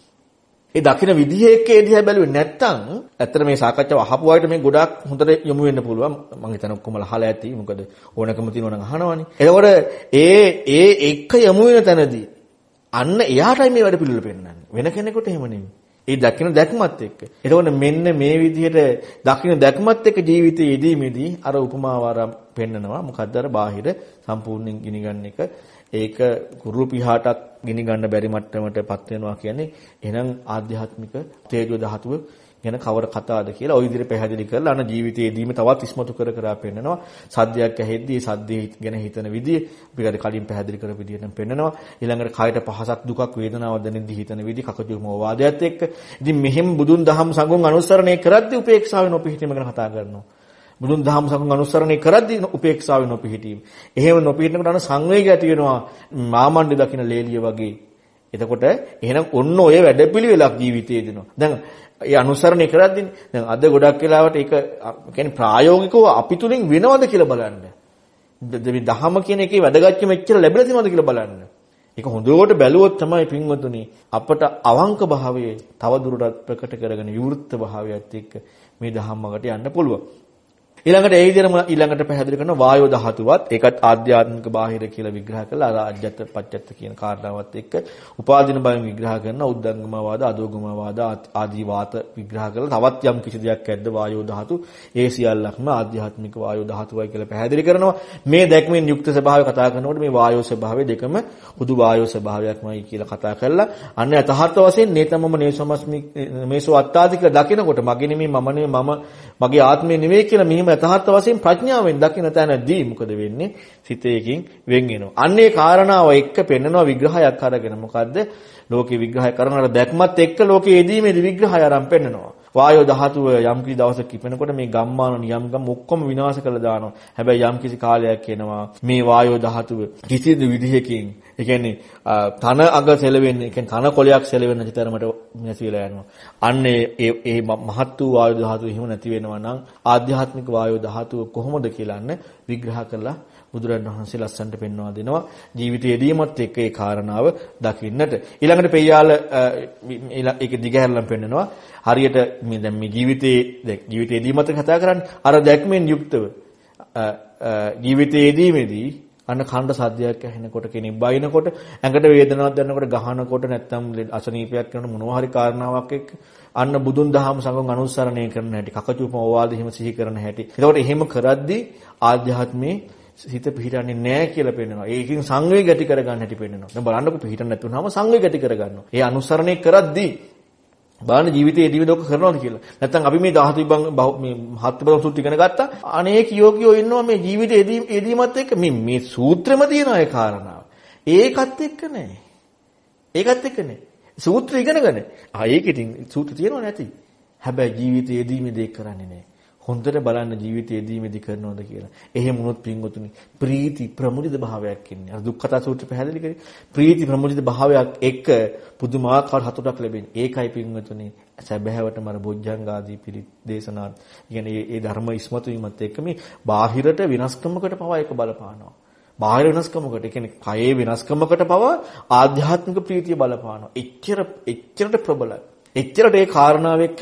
ඒ දකින විදිය එක්ක ඒ දිහා බැලුවේ නැත්තම් ඇත්තට මේ සාකච්ඡාව අහපු අයට මේ ගොඩාක් හොඳට යොමු වෙන්න පුළුවන්. මම හිතන ඔක්කොම අහලා ඇති. මොකද ඕනකම තියෙනවා නම් අහනවනේ. එතකොට ඒ ඒ එක්ක යොමු වෙන තැනදී අන්න එයාටයි මේ වැඩ පිළිවෙල පෙන්නන්නේ. වෙන කෙනෙකුට එහෙම නෙමෙයි. ඒ දකින්න දැක්මත් එක්ක. එතකොට මෙන්න මේ විදිහට දකින්න දැක්මත් එක්ක ජීවිතයේ යෙදීමේදී අර උපමාව ආරම් පෙන්නනවා. මොකද්ද අර බාහිර සම්පූර්ණයෙන් ගිනි ගන්න එක. ඒක කුරුළු පිහාටක් ගිනි ගන්න බැරි මට්ටමටපත් වෙනවා කියන්නේ එහෙනම් ආධ්‍යාත්මික තේජෝ ධාතුව ගැන කවර කතාවද කියලා ওই විදිහට පැහැදිලි කරලා අන ජීවිතයේදීම තවත් ඉස්මතු කර කර පෙන්නනවා. සද්දයක් ඇහෙද්දී සද්දේ ගැන හිතන විදිය අපි අර කලින් පැහැදිලි කරපු විදිහටම පෙන්නනවා. ඊළඟට කයට පහසක් දුකක් වේදනාවක් දැනෙද්දී හිතන විදිහ කකජුම වාදයට එක්ක. ඉතින් මෙහෙම බුදුන් දහම් සංගුණ අනුසරණය කරද්දී උපේක්ෂාවෙන් නොපිහිටීම ගැන කතා කරනවා. බුදුන් දහම් සංගුණ අනුසරණය කරද්දී උපේක්ෂාවෙන් නොපිහිටීම. එහෙම නොපිහිටනකොට අන සංවේගය ඇති වෙනවා මාමණ්ඩි දකින්න ලේලිය වගේ. එතකොට එහෙනම් ඔන්න ඔය වැඩපිළිවෙලක් ජීවිතයේ දෙනවා. දැන් ඒ අනුසරණය කරද්දී දැන් අද ගොඩක් වෙලාවට ඒක කියන්නේ ප්‍රායෝගිකව අපි තුලින් වෙනවද කියලා බලන්න. මේ දහම කියන එකේ වැදගත්කම එච්චර ලැබෙලා තියෙනවද කියලා බලන්න. ඒක හොඳට බැලුවොත් තමයි පින්වතුනි අපට අවංක භාවයේ තව දුරටත් ප්‍රකට කරගෙන විවෘත භාවයත් එක්ක මේ දහම් මගට යන්න පුළුවන්. ඊළඟට ඒ විදිහටම ඊළඟට පැහැදිලි කරන වායෝ ධාතුවත් ඒකත් ආධ්‍යාත්මික බාහිර කියලා විග්‍රහ කළා. අර අජ්ජත් පච්චත්ත කියන කාරණාවත් එක්ක උපාදින බයෙන් විග්‍රහ කරන උද්දංගම වාද අදෝගම වාද ආදී වාත විග්‍රහ කරලා තවත් යම් කිසි දෙයක් ඇද්ද වායෝ ධාතු ඒ සියල්ලක්ම ආධ්‍යාත්මික වායෝ ධාතුවයි කියලා පැහැදිලි කරනවා. මේ දැක්මෙන් යුක්ත ස්වභාවය කතා කරනකොට මේ වායෝ ස්වභාවය දෙකම හුදු වායෝ ස්වභාවයක්මයි කියලා කතා කරලා අන්න යථාර්ථ වශයෙන් නේතමම නේසමස්මි මේසෝ අත්තාදි කියලා දකිනකොට මගේ නෙමෙයි මම නෙමෙයි මම මගේ ආත්මය නෙමෙයි කියලා මෙහිම යථාර්ථ වශයෙන් ප්‍රඥාවෙන් දකින තැනදී මොකද වෙන්නේ? සිතේකින් වෙන් වෙනවා. අන්නේ කාරණාව එක්ක පෙන්නනවා විග්‍රහයක් අරගෙන. මොකද්ද? ලෝකේ විග්‍රහය කරන අර දැක්මත් එක්ක ලෝකයේ යෙදීමේදී විග්‍රහය ආරම්භ පෙන්නනවා. වායෝ ධාතුව යම් කිසි දවසක කිපෙනකොට මේ ගම්මාන නියම් ගම් ඔක්කොම විනාශ කරලා දානවා. හැබැයි යම් කිසි කාලයක් එනවා මේ වායෝ ධාතුව කිසිදු විදිහකින් ඒ කියන්නේ තන අග සෙලවෙන්නේ, ඒ කියන්නේ තන කොලයක් සෙලවෙන්න චිතරමට නැති වෙලා යනවා. අන්න ඒ ඒ මහත් වූ වායෝ ධාතුව එහෙම නැති වෙනවා නම් ආධ්‍යාත්මික වායෝ ධාතුව කොහොමද කියලා අන්න විග්‍රහ කරලා බුදුරජාණන් වහන්සේ ලස්සනට පෙන්වා දෙනවා ජීවිතයේදීමත් එක්ක ඒ කාරණාව දකින්නට. ඊළඟට පෙయ్యාල ඒක දිගහැරලම් පෙන්නනවා. හරියට මේ දැන් මේ ජීවිතයේ දැන් ජීවිතයේදීමත් කතා කරන්නේ අර දැක්මෙන් යුක්තව ජීවිතයේදීමේදී අන්න ඛණ්ඩ සද්දයක් ඇහෙනකොට කෙනෙක් බයිනකොට ඇඟට වේදනාවක් දැනෙනකොට ගහනකොට නැත්තම් අසනීපයක් කරන මොනවා හරි කාරණාවක් එක්ක අන්න බුදුන් දහම සංගම් අනුස්සරණය කරන හැටි කකචූපම ඕවාද එහෙම සිහි කරන හැටි. එතකොට එහෙම කරද්දී ආධ්‍යාත්මේ හිත පිහිටන්නේ නැහැ කියලා පෙන්නනවා. ඒකෙන් සංවේග ඇති කරගන්න හැටි පෙන්නනවා. දැන් බලන්නකො පිහිටන්න නැතුනම සංවේග ඇති කරගන්නවා. ඒ අනුස්සරණය කරද්දී බලන්න ජීවිතයේ ජීවිතෝක කරනවාද කියලා. නැත්නම් අපි මේ ධාතු විභංග මේ හත්බල සූත්‍ර ඉගෙන ගත්තා. අනේක යෝගියෝ ඉන්නවා මේ ජීවිතයේදී එදීමත් එක්ක මේ මේ සූත්‍රෙම තියෙන අය කාරණාව. ඒකත් එක්ක නෑ. ඒකත් එක්ක නෑ. සූත්‍ර ඉගෙනගෙන. ආ ඒක ඉතින් සූත්‍ර තියෙනව නැති. හැබැයි ජීවිතයේදී මේ දෙයක් කරන්නේ නෑ. හොඳට බලන්න ජීවිතයේදී මෙදි කරනවද කියලා. එහෙම වුණොත් පින්වතුනි ප්‍රීති ප්‍රමුදිත භාවයක් ඉන්නේ. අර දුක්ඛතා සූත්‍රය පැහැදිලි කරේ. ප්‍රීති ප්‍රමුදිත භාවයක් එක්ක පුදුමාකාර හතුටක් ලැබෙන්නේ. ඒකයි පින්වතුනි සැබෑවටම අර බොජ්ජංග ආදී පිළි දේශනාත්. කියන්නේ මේ ධර්ම ඉස්මතු වීමත් එක්ක මේ බාහිරට විනාශකමකට පවා ඒක බලපානවා. බාහිර වෙනස්කමකට, ඒ කියන්නේ කයේ වෙනස්කමකට පවා ආධ්‍යාත්මික ප්‍රීතිය බලපානවා. එච්චර එච්චරට ප්‍රබලයි. එච්චරට ඒ කාරණාව එක්ක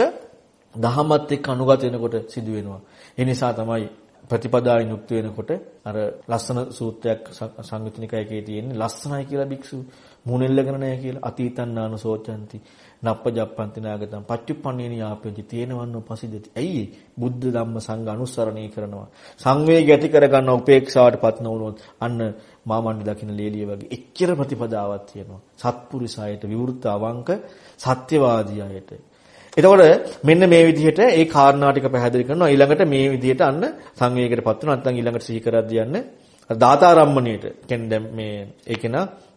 දහමත් එක්ක අනුගත වෙනකොට සිදු වෙනවා. ඒ නිසා තමයි ප්‍රතිපදාවෙන් යුක්ත වෙනකොට අර ලස්සන සූත්‍රයක් සංයුත්නිකයකේ තියෙන්නේ ලස්සනයි කියලා භික්ෂු මුණෙල්ලගෙන නැහැ කියලා අතීතං නානසෝචන්ති නප්පජප්පන්ති නාගතං පච්චුප්පන්නේන යාපෙති තේනවන්න පසිදති. ඇයි බුද්ධ ධම්ම සංඝ අනුස්සරණය කරනවා. සංවේගය ඇති කරගන්න උපේක්ෂාවටපත් නොවුනොත් අන්න මාමණ්ඩි දකින්න ලේලිය වගේ එච්චර ප්‍රතිපදාවක් තියෙනවා. සත්පුරුෂායට විවෘත අවංක සත්‍යවාදී අයට. එතකොට මෙන්න මේ විදිහට ඒ කාරණා ටික පැහැදිලි කරනවා. ඊළඟට මේ විදිහට අන්න සංවේගයකටපත් වෙනවා. නැත්නම් ඊළඟට සිහි කරද්දී යන්න දාතාරම්මණයට. කියන්නේ දැන් මේ ඒකේන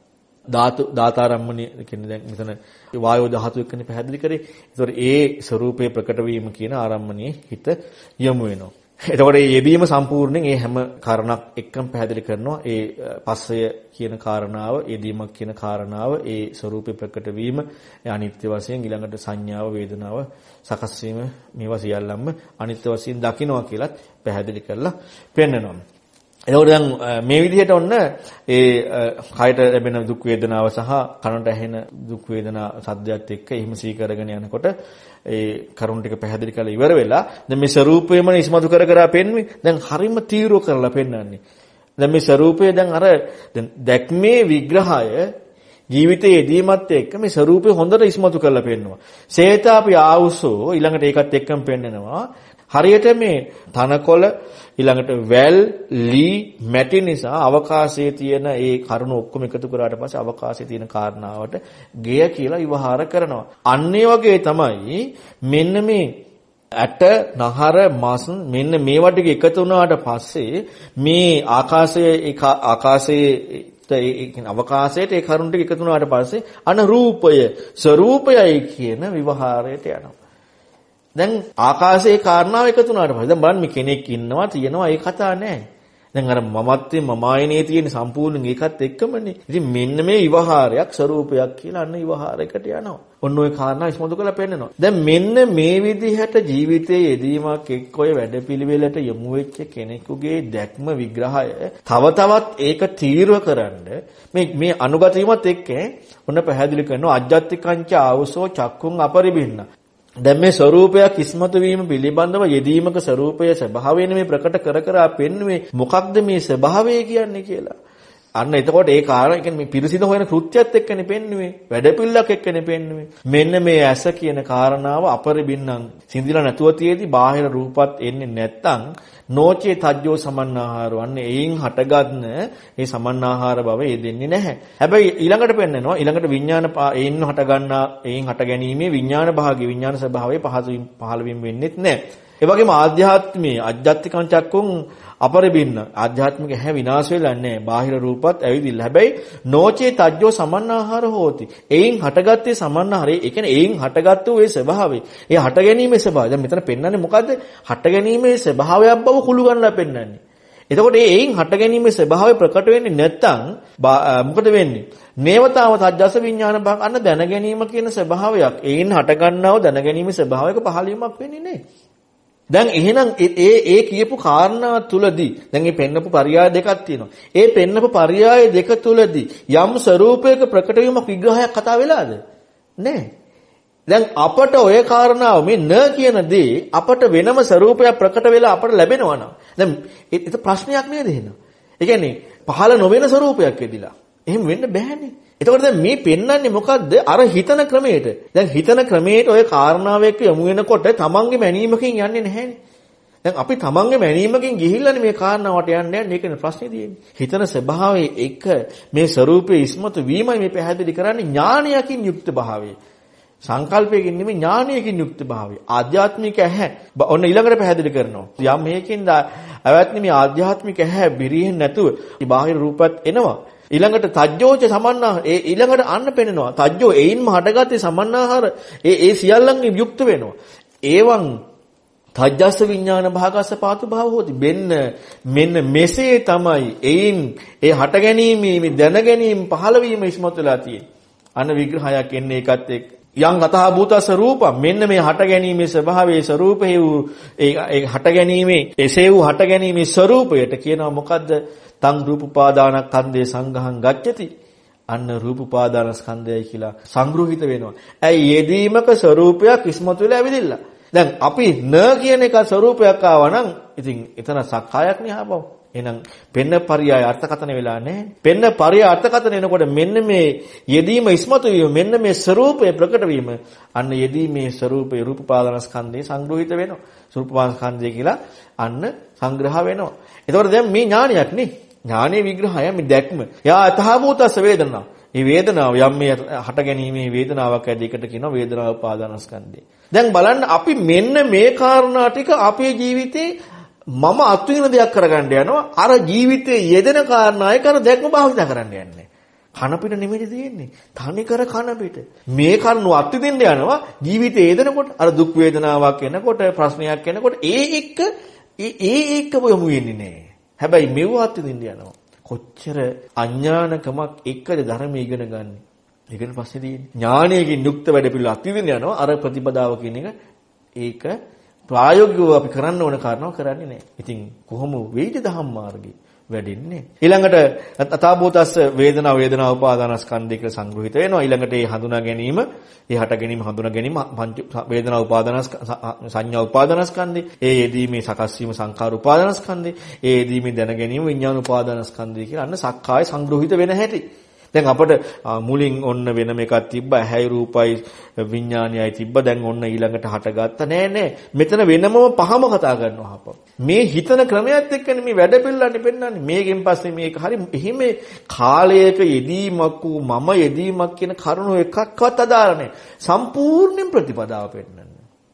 ධාතු දාතාරම්මණය කියන්නේ දැන් මෙතන වායෝ ධාතු එක්කනේ පැහැදිලි කරේ. ඒතකොට ඒ ස්වરૂපේ ප්‍රකට වීම කියන ආරම්මණයේ හිත යොමු වෙනවා. එතකොට මේ යෙදීම සම්පූර්ණයෙන් මේ හැම කාරණක් එක්කම පැහැදිලි කරනවා. ඒ පස්සය කියන කාරණාව, යෙදීමක් කියන කාරණාව, ඒ ස්වરૂපේ ප්‍රකට වීම, අනිත්‍ය වශයෙන් ඊළඟට සංඥාව, වේදනාව, සකස් වීම මේවා සියල්ලම අනිත්‍ය වශයෙන් දකින්නවා කියලත් පැහැදිලි කරලා පෙන්නනවා. එතකොට දැන් මේ විදිහට ඔන්න ඒ කයට ලැබෙන දුක් වේදනාව සහ කනට ඇහෙන දුක් වේදනා සද්දයක් එක්ක එහෙම සී කරගෙන යනකොට ඒ කරුණ ටික පැහැදිලි කරලා ඉවර වෙලා දැන් මේ ස්වરૂපයම ඉස්මතු කර කර පෙන්වන්නේ දැන් හරිම තීව්‍ර කරලා පෙන්වන්නේ. දැන් මේ ස්වરૂපය දැන් අර දැන් දැක්මේ විග්‍රහය ජීවිතයේදීමත් එක්ක මේ ස්වરૂපය හොඳට ඉස්මතු කරලා පෙන්වනවා. සේතාපි ආවුසෝ ඊළඟට ඒකත් එක්කම පෙන්නනවා. හරියට මේ තනකොළ ඊළඟට වැල් ලී මැටි නිසා අවකාශයේ තියෙන ඒ කරුණු ඔක්කොම එකතු කරාට පස්සේ අවකාශයේ තියෙන කාරණාවට ගෙය කියලා විවහාර කරනවා. අන්න ඒ වගේ තමයි මෙන්න මේ ඇට නහර මස් මෙන්න මේවා ටික එකතු වුණාට පස්සේ මේ ආකාශයේ ඒ ආකාශයේ ඒ කියන්නේ අවකාශයට ඒ කරුණු ටික එකතු වුණාට පස්සේ අන රූපය ස්වરૂපයයි කියන විවහාරයට යනවා. දැන් ආකාශයේ කාරණාව එකතු වුණාට පස්සේ දැන් බලන්න මේ කෙනෙක් ඉන්නවා තියෙනවා ඒ කතා නෑ. දැන් අර මමත්වේ මමායනේ තියෙන සම්පූර්ණ ඒකත් එක්කමනේ. ඉතින් මෙන්න මේ විවහාරයක් ස්වરૂපයක් කියලා අන්න විවහාරයකට යනවා. ඔන්න ඔය කාරණා ඉස්මතු කරලා පෙන්නනවා. දැන් මෙන්න මේ විදිහට ජීවිතයේ යෙදීමක් එක්ක ඔය වැඩපිළිවෙලට යොමු වෙච්ච කෙනෙකුගේ දැක්ම විග්‍රහය තව තවත් ඒක තීව්‍ර කරන්න මේ මේ අනුගත වීමත් එක්ක ඔන්න පැහැදිලි කරනවා අජ්ජත්තිකංච ආවසෝ චක්කුං අපරිබින්න. දැන් මේ ස්වરૂපයක් ඉස්මතු වීම පිළිබඳව යෙදීමක ස්වરૂපයේ ස්වභාවයෙන් මේ ප්‍රකට කර කර පෙන්වන්නේ මොකක්ද මේ ස්වභාවය කියන්නේ කියලා. අන්න එතකොට ඒ කාරණා කියන්නේ මේ පිරිසිදු හොයන කෘත්‍යයත් එක්කනේ පෙන්වන්නේ. වැඩපිළිවෙලක් එක්කනේ පෙන්වන්නේ. මෙන්න මේ ඇස කියන කාරණාව අපරිබින්නම් සිඳිලා නැතුව තියේදී බාහිර රූපත් එන්නේ නැත්තම් නෝචේ තජ්ජෝ සමන්නාහාරෝ අන්නේ එයින් හටගන්න ඒ සමන්නාහාර බව ඒ දෙන්නේ නැහැ. හැබැයි ඊළඟට පෙන්නනවා ඊළඟට විඥාන එයින් හටගන්නා එයින් හට ගැනීමේ විඥාන භාගය විඥාන ස්වභාවය පහළ වීම වෙන්නේත් නැහැ. ඒ වගේම ආධ්‍යාත්මී අධ්‍යාත්මිකං චක්කුං අපරිබින්න ආධ්‍යාත්මික හැ විනාශ වෙලා නැහැ. බාහිර රූපත් ඇවිදින්න. හැබැයි නොචේ තජ්ජෝ සමන්නාහාර හෝති. එයින් හටගත්තේ සමන්නාහාරය. ඒ කියන්නේ එයින් හටගත්තු ඒ ස්වභාවය. ඒ හට ගැනීමේ ස්වභාවය. දැන් මෙතන පෙන්වන්නේ මොකද්ද? හට ගැනීමේ ස්වභාවයක් බව කුළු ගන්නලා පෙන්වන්නේ. එතකොට ඒ එයින් හට ගැනීමේ ස්වභාවය ප්‍රකට වෙන්නේ නැත්නම් මොකද වෙන්නේ? නේවතාව තජ්ජස විඥාන භාග අන්න දැන ගැනීම කියන ස්වභාවයක්. එයින් හට ගන්නව දැන ගැනීමේ ස්වභාවයක පහළවීමක් වෙන්නේ නැහැ. දැන් එහෙනම් ඒ ඒ කියපු කාරණා තුලදී දැන් මේ පෙන්නපු පරයය දෙකක් තියෙනවා. ඒ පෙන්නපු පරයය දෙක තුලදී යම් ස්වરૂපයක ප්‍රකට වීමක් විග්‍රහයක් කතා වෙලාද? නැහැ. දැන් අපට ඔය කාරණාව මේ න කියන දේ අපට වෙනම ස්වરૂපයක් ප්‍රකට වෙලා අපට ලැබෙනවා නම් දැන් ඒක ප්‍රශ්නයක් නේද එහෙනම්? ඒ කියන්නේ පහළ නොවන ස්වરૂපයක් එදිලා. එහෙම වෙන්න බෑනේ. එතකොට දැන් මේ පෙන්වන්නේ මොකද්ද? අර හිතන ක්‍රමයට. දැන් හිතන ක්‍රමයට ඔය කාරණාව එක්ක යමු වෙනකොට තමන්ගේ මැනීමකින් යන්නේ නැහැනේ. දැන් අපි තමන්ගේ මැනීමකින් ගිහිල්ලානේ මේ කාරණාවට යන්නේ නැහැ. ඒකනේ ප්‍රශ්නේ තියෙන්නේ. හිතන ස්වභාවයේ එක මේ ස්වરૂපයේ ඉස්මතු වීමයි මේ පැහැදිලි කරන්නේ ඥානයකින් යුක්ත භාවය. සංකල්පයකින් නෙමෙයි ඥානයකින් යුක්ත භාවය. ආධ්‍යාත්මික ඇහැ ඔන්න ඊළඟට පැහැදිලි කරනවා. යම් මේකින්ද අවත්නි මේ ආධ්‍යාත්මික ඇහැ බිරියෙන් නැතුව බාහිර රූපත් එනවා. ඊළඟට තජ්ජෝච සමන්නාහාර ඒ ඊළඟට අන්න පෙන්නනවා. තජ්ජෝ එයින්ම හටගත්තේ සමන්නාහාර ඒ ඒ සියල්ලන්ගෙන් යුක්ත වෙනවා. ඒවන් තජ්ජස්ස විඥාන භාගස්ස පාතු භාව හොති. මෙන්න මෙන්න මෙසේ තමයි එයින් ඒ හට ගැනීම මේ දැන ගැනීම පහළ වීම ඉස්මතු වෙලා තියෙන්නේ. අන්න විග්‍රහයක් එන්නේ ඒකත් එක්ක. යම් අතහ භූතස්ස රූපම් මෙන්න මේ හට ගැනීමේ ස්වභාවයේ ස්වરૂපේ වූ ඒ හට ගැනීමේ එසේ වූ හට ගැනීමේ ස්වરૂපයට කියනවා මොකද්ද? තං රූප උපාදානස්කන්ධේ සංඝහං ගච්ඡති. අන්න රූප උපාදානස්කන්ධයයි කියලා සංග්‍රහිත වෙනවා. ඇයි යෙදීමක ස්වરૂපයක් ඉස්මතු වෙලා ඇවිදින්න. දැන් අපි න කියන එක ස්වરૂපයක් ආවා නම් ඉතින් එතන සක්කායක් නේ ආපහු. එහෙනම් පෙන්න පරයය අර්ථකථන වෙලා නැහැ. පෙන්න පරයය අර්ථකථන එනකොට මෙන්න මේ යෙදීම ඉස්මතු වීම මෙන්න මේ ස්වરૂපය ප්‍රකට වීම අන්න යෙදීමේ ස්වરૂපේ රූප උපාදානස්කන්ධේ සංග්‍රහිත වෙනවා. රූප උපාදානස්කන්ධය කියලා අන්න සංග්‍රහ වෙනවා. එතකොට දැන් මේ ඥානයක් නේ. ඥානයේ විග්‍රහය මේ දැක්ම. යා අතහබූතස වේදනා. මේ වේදනාව යම් මේ හට ගැනීමේ වේදනාවක් ඇදෙකට කියනවා වේදනා උපාදානස්කන්ධය. දැන් බලන්න අපි මෙන්න මේ කාරණා ටික අපේ ජීවිතේ මම අත්විඳින දෙයක් කරගන්න යනවා. අර ජීවිතයේ යෙදෙන කාරණායි කර දැක්ම භාවිත කරන්න යන්නේ. කන පිට නෙමෙයි තියෙන්නේ. තනි කර කන පිට. මේ කරුණු අත්විඳින්න යනවා ජීවිතයේ යෙදෙනකොට අර දුක් වේදනාවක් එනකොට ප්‍රශ්නයක් එනකොට ඒ එක්ක ඒ ඒ එක්ක යොමු වෙන්නේ නැහැ. හැබැයි මෙව අත්විඳින්න යනවා. කොච්චර අඥානකමක් එක්කද ධර්මය ඉගෙන ගන්න. ඒකෙන් පස්සේ තියෙන්නේ. ඥානයකින් යුක්ත වැඩ පිළිවෙල අත්විඳින්න යනවා. අර ප්‍රතිපදාව කියන එක ඒක ප්‍රායෝගිකව අපි කරන්න ඕන කාරණාව කරන්නේ නැහැ. ඉතින් කොහොම වෙයිද ධම්ම මාර්ගේ වැඩින්නේ? ඊළඟට අතාවෝතස්ස වේදනා වේදනා උපාදානස්කන්ධය කියලා සංග්‍රහිත වෙනවා. ඊළඟට ඒ හඳුනා ගැනීම, ඒ හට ගැනීම හඳුනා ගැනීම පංච වේදනා උපාදානස් සංඥා උපාදානස්කන්ධය, ඒ යෙදීමේ සකස් වීම සංකාර උපාදානස්කන්ධය, ඒ යෙදීමේ දැන ගැනීම විඥාන උපාදානස්කන්ධය කියලා අන්න සක්කාය සංග්‍රහිත වෙන හැටි. දැන් අපිට මුලින් ඔන්න වෙනම එකක් තිබ්බා ඇහැයි රූපයි විඥානයයි තිබ්බා දැන් ඔන්න ඊළඟට හටගත්ත නෑ නෑ මෙතන වෙනමම පහම කතා කරනවා අපව මේ හිතන ක්‍රමයක් එක්කනේ මේ වැඩ පිළිලන්නේ පෙන්නන්නේ මේකෙන් පස්සේ මේක හරි එහෙම කාලයක යෙදීමක් වූ මම යෙදීමක් කියන කරුණු එකක්වත් අදාළ නෑ සම්පූර්ණයෙන් ප්‍රතිපදාව පෙන්නන්නේ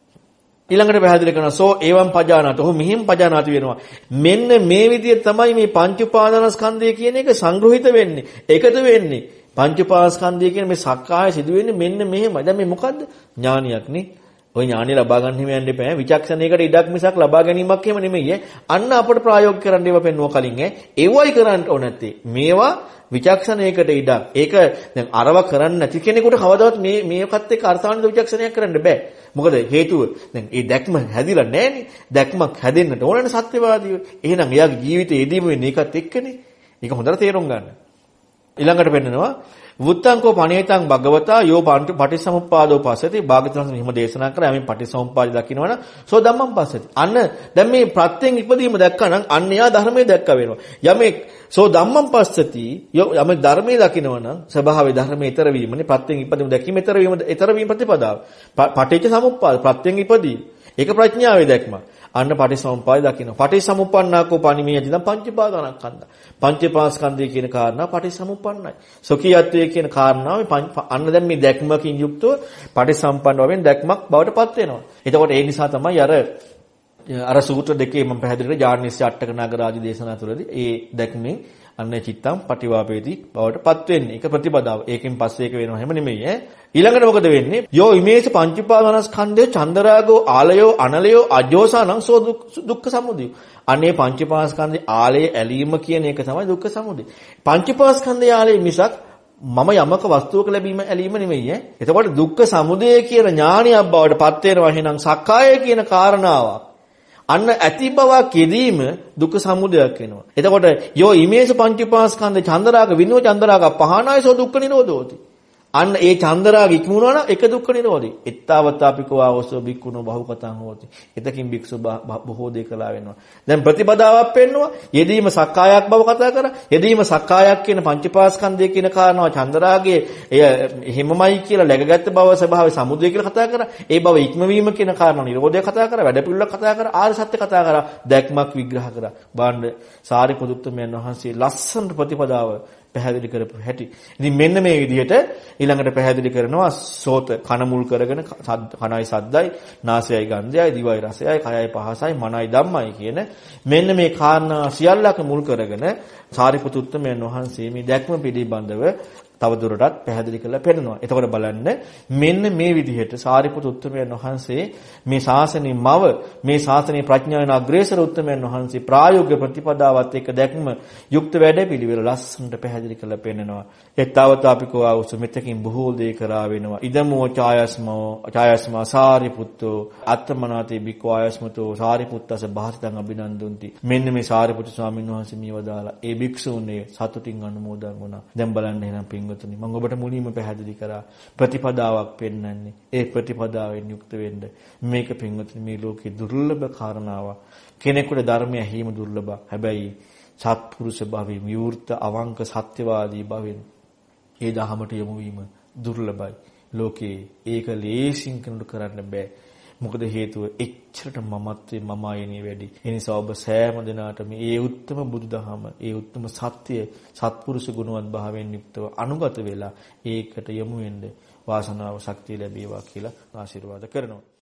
ඊළඟට පැහැදිලි කරනවා සෝ ඒවම් පජානාත. ඔහු මෙහිම පජානාති වෙනවා. මෙන්න මේ විදිහට තමයි මේ පංච උපාදානස්කන්ධය කියන එක සංග්‍රහිත වෙන්නේ. එකතු වෙන්නේ. පංච උපාදානස්කන්ධය කියන මේ සක්කාය සිදු වෙන්නේ මෙන්න මෙහෙම. දැන් මේ මොකද්ද? ඥානියක් නේ. ওই ඥානිය ලබා ගන්න හිම යන්න එපා. විචක්ෂණයකට ඉඩක් මිසක් ලබා ගැනීමක් එහෙම නෙමෙයි. අන්න අපට ප්‍රායෝගික කරන්න ඒවා පෙන්වුවා කලින් ඈ. ඒවයි කරන්න ඕන නැත්තේ. මේවා විචක්ෂණයකට ඉඩක්. ඒක දැන් අරව කරන්නේ නැති කෙනෙකුට කවදාවත් මේ මේකත් එක්ක අර්ථාන්විත විචක්ෂණයක් කරන්න බෑ. මොකද හේතුව දැන් මේ දැක්ම හැදිලා නැහැනේ. දැක්මක් හැදෙන්නට ඕනනේ සත්‍යවාදීව. එහෙනම් එයාගේ ජීවිතයේදීම වෙන්නේ ඒකත් එක්කනේ. ඒක හොඳට තේරුම් ගන්න. ඊළඟට පෙන්නනවා වුත්තංකෝ පණේතං භගවතා යෝ පටිච්චසමුප්පාදෝ පස්සති භාගතුන් හිම දේශනා කරා යමින් පටිච්චසමුප්පාද දකින්නවනම් සෝ ධම්මං පස්සති. අන්න දැන් මේ ප්‍රත්‍යයෙන් ඉපදීම දැක්කනම් අන්න එයා ධර්මයේ දැක්ක වෙනවා. යමෙක් සෝ ධම්මං පස්සති යමෙක් ධර්මයේ දකින්නවනම් ස්වභාවයේ ධර්මයේ ඊතර වීමනේ ප්‍රත්‍යයෙන් ඉපදීම දැකීම ඊතර වීම ඊතර වීම ප්‍රතිපදාව. පටිච්චසමුප්පාද ප්‍රත්‍යයෙන් ඉපදී. ඒක ප්‍රඥාවේ දැක්ම. අන්න පටිච්චසමුප්පාදය දකින්න. පටිච්චසමුප්පන්නාකෝ පණිමේ දින පංචපාදානස්කන්ධ. පංචපාස්කන්ධය කියන කාරණා පටිච්චසමුප්පන්නයි. සොකියත්වයේ කියන කාරණාව අන්න දැන් මේ දැක්මකින් යුක්තව පටිච්චසම්පන්න වශයෙන් දැක්මක් බවට පත් වෙනවා. එතකොට ඒ නිසා තමයි අර අර සූත්‍ර දෙකේ මම පැහැදිලි කරේ ජානනිස්ස අට්ඨක නගර ආදී දේශනා තුළදී ඒ දැක්මෙන් අන්නේ චිත්තම් පටිවාපේති බවට පත් වෙන්නේ. ඒක ප්‍රතිපදාව. ඒකෙන් පස්සේ ඒක වෙනව හැම නෙමෙයි ඈ. ඊළඟට මොකද වෙන්නේ? යෝ ඉමේස පංචපාදනස්කන්ධය චන්දරාගෝ ආලයෝ අනලයෝ අජෝසානං සෝ දුක්ඛ සමුදය. අනේ පංචපාදස්කන්ධේ ආලය ඇලීම කියන එක තමයි දුක්ඛ සමුදය. පංචපාදස්කන්ධේ ආලය මිසක් මම යමක වස්තුවක ලැබීම ඇලීම නෙමෙයි ඈ. එතකොට දුක්ඛ සමුදය කියන ඥානියක් බවට පත් වෙනවා එහෙනම් සක්කාය කියන කාරණාවක්. අන්න ඇති බවක් යෙදීම දුක්ඛ සමුදයක් වෙනවා. එතකොට යෝ ඉමේස පංචපාස්කන්ධ චන්දරාග විනෝ චන්දරාග පහනායසෝ දුක්ඛ නිරෝධෝති. අන්න ඒ චන්දරාග ඉක්මුණා නම් එක දුක්ඛ නිරෝධي. එත්තාවතාපිකෝ ආවසෝ බික්කුණෝ බහුකතං හෝති. එතකින් බික්සු බොහෝ දේ කළා වෙනවා. දැන් ප්‍රතිපදාවක් පෙන්නවා. යෙදීම සක්කායක් බව කතා කරා. යෙදීම සක්කායක් කියන පංචපාස්කන්ධය කියන කාරණාව චන්දරාගයේ එය හිමමයි කියලා läගගත්ත බව ස්වභාවය සමුදය කියලා කතා කරා. ඒ බව ඉක්මවීම කියන කාරණාව නිරෝධය කතා කරා. වැඩ පිළිවෙලක් කතා කරා. ආර්ය සත්‍ය කතා කරා. දැක්මක් විග්‍රහ කරා. බාණ්ඩ සාරිපුත්තුමයන් වහන්සේ ලස්සන ප්‍රතිපදාව පැහැදිලි කරපු හැටි. ඉතින් මෙන්න මේ විදිහට ඊළඟට පැහැදිලි කරනවා සෝත කන මුල් කරගෙන කනයි සද්දයි, නාසයයි ගන්ධයයි, දිවයි රසයයි, කයයි පහසයි, මනයි ධම්මයි කියන මෙන්න මේ කාරණා සියල්ලක මුල් කරගෙන සාරිපුත්තුමයන් වහන්සේ මේ දැක්ම පිළිබඳව තව දුරටත් පැහැදිලි කරලා පෙන්නනවා. එතකොට බලන්න මෙන්න මේ විදිහට සාරිපුත්තු උත්තමයන් වහන්සේ මේ ශාසනයේ මව මේ ශාසනයේ ප්‍රඥාවෙන් අග්‍රේසර උත්තමයන් වහන්සේ ප්‍රායෝගික ප්‍රතිපදාවත් එක්ක දැක්ම යුක්ත වැඩපිළිවෙල ලස්සනට පැහැදිලි කරලා පෙන්නනවා. එක්තාවතාපිකෝ ආවුස මෙතකින් බොහෝ දේ කරා වෙනවා. ඉදමෝ ඡායස්මෝ ඡායස්මා සාරිපුත්තෝ අත්තමනාතේ බිකෝ ආයස්මතෝ සාරිපුත්තස භාසිතං අභිනන්දුන්ති. මෙන්න මේ සාරිපුත්තු ස්වාමීන් වහන්සේ මේ වදාලා ඒ භික්ෂුන්නේ සතුටින් අනුමෝදන් වුණා. දැන් බලන්න එහෙනම් පින්වතුනි මම ඔබට මුලින්ම පැහැදිලි කරා ප්‍රතිපදාවක් පෙන්වන්නේ. ඒ ප්‍රතිපදාවෙන් යුක්ත වෙන්න. මේක පින්වතුනි මේ ලෝකේ දුර්ලභ කාරණාවක්. කෙනෙකුට ධර්මය ඇහිීම දුර්ලභ. හැබැයි සත්පුරුෂ භාවයෙන් විවෘත අවංක සත්‍යවාදී භාවයෙන් ඒ දහමට යොමු වීම දුර්ලභයි. ලෝකේ ඒක ලේසින් කෙනෙකුට කරන්න බෑ. මොකද හේතුව එච්චරට මමත්වයේ මම ආයනේ වැඩි. ඒ නිසා ඔබ සෑම දිනාටම මේ උත්තම බුදුදහම, ඒ උත්තම සත්‍ය, සත්පුරුෂ ගුණවත් භාවයෙන් යුක්තව අනුගත වෙලා ඒකට යොමු වෙන්න වාසනාව ශක්තිය ලැබේවා කියලා ආශිර්වාද කරනවා.